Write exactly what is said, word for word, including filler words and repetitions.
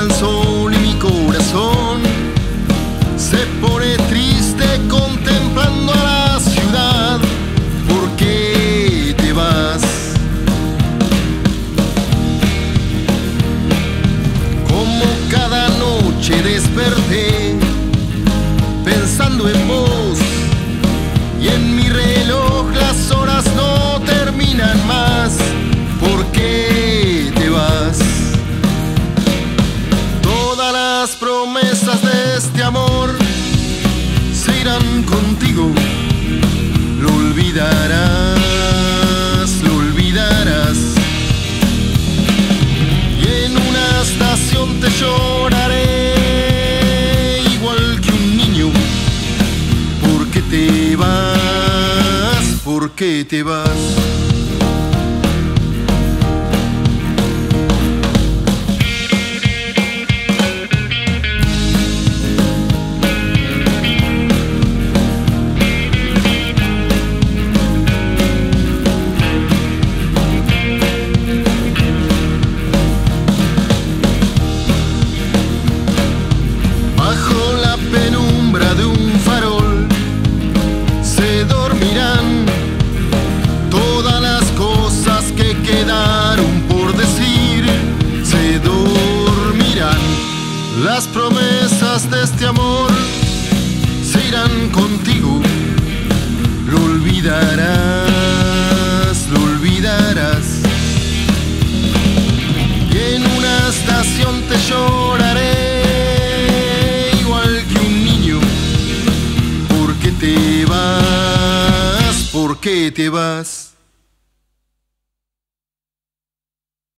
el sol y mi corazón se pone triste contemplando a la ciudad. ¿Por qué te vas? Como cada noche desperté pensando en vos, y en mi reloj las horas no terminan más. ¿Por qué te vas? Todas las promesas de este amor se irán contigo. Lo olvidarás, lo olvidarás. Y en una estación te lloraré igual que un niño. ¿Por qué te vas? ¿Por qué te vas? Las promesas de este amor se irán contigo. Lo olvidarás, lo olvidarás. Y en una estación te lloraré igual que un niño. ¿Por qué te vas? ¿Por qué te vas?